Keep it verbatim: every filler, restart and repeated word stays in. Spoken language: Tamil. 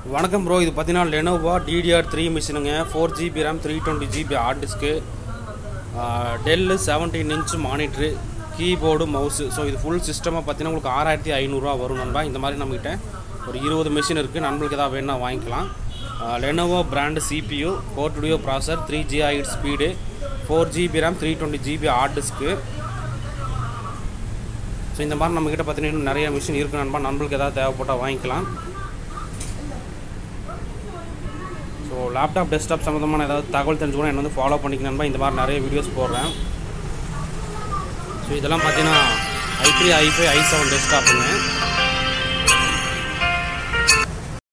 வணக்கம் ப்ரோ, இது பார்த்தீங்கன்னா Lenovo D D R three மிஷினுங்க. Four GB RAM, three twenty GB hard disk, Dell seventeen inch monitor, keyboard, mouse. So இது ஃபுல் சிஸ்டமாக பார்த்தீங்கன்னா உங்களுக்கு ஆறாயிரத்தி ஐநூறுரூவா வரும் நண்பா. இந்த மாதிரி நம்மகிட்ட ஒரு இருபது மிஷின் இருக்குது. நண்பர்களுக்கு எதாவது வேணால் வாங்கிக்கலாம். Lenovo brand CPU, four duo processor, three gigahertz speed, four GB RAM, three twenty GB hard disk. So இந்த மாதிரி நம்மக்கிட்ட பார்த்தீங்கன்னா நிறைய மிஷின் இருக்குது நண்பா. நண்பர்களுக்கு எதாவது தேவைப்பட்டால் வாங்கிக்கலாம். ஸோ லேப்டாப் டெஸ்க்டாப் சம்மந்தமான ஏதாவது தகவல் தெரிஞ்சுக்கணும் என்ன வந்து ஃபாலோ பண்ணிக்க நண்பா. இந்த மாதிரி நிறைய வீடியோஸ் போடுறேன். ஸோ இதெல்லாம் பார்த்தீங்கன்னா I three I five I seven டெஸ்க்டாப்புங்க.